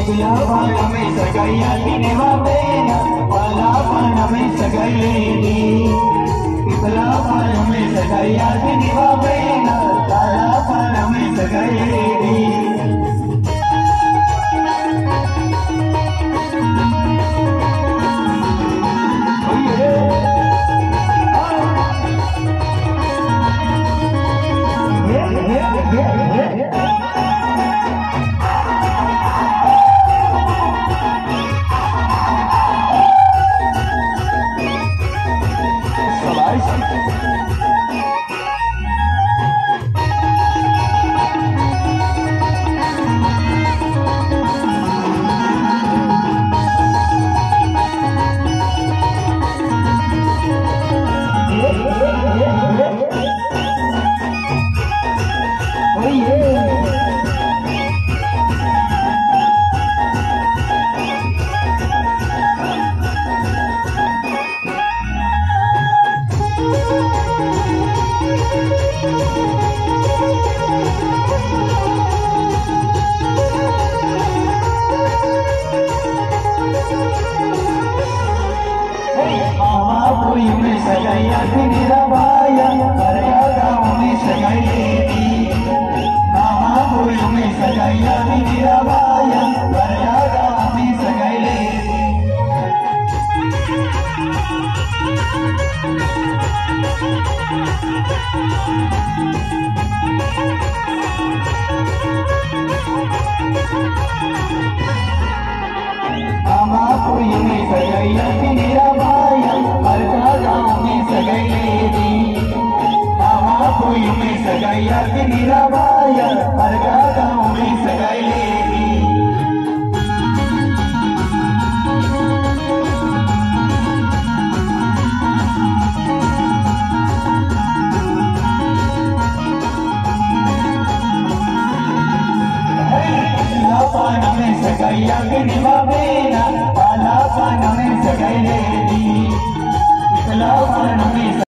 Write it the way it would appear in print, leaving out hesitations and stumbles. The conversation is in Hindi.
पिछला पान में सगाइया दिने वाबेना पाला पान में सगाइलेनी पिछला पान में सगाइया दिने वाबेना पाला पान में सगाइलेनी में सगाइया दिने रवाया करया गाँव में सगाइलेनी मामा बोल में सगाइया दिने रवाया करया गाँव में सगाइलेनी मामा बोल में सगाइया दिने रवाया करया गाँव में सगाइलेनी मामा बोल में सगाइया दिने रवाया करया गाँव में सगाइलेनी पान में सगाइया दिने वाबेना पाला पान में सगाइलेनी पिछला पान में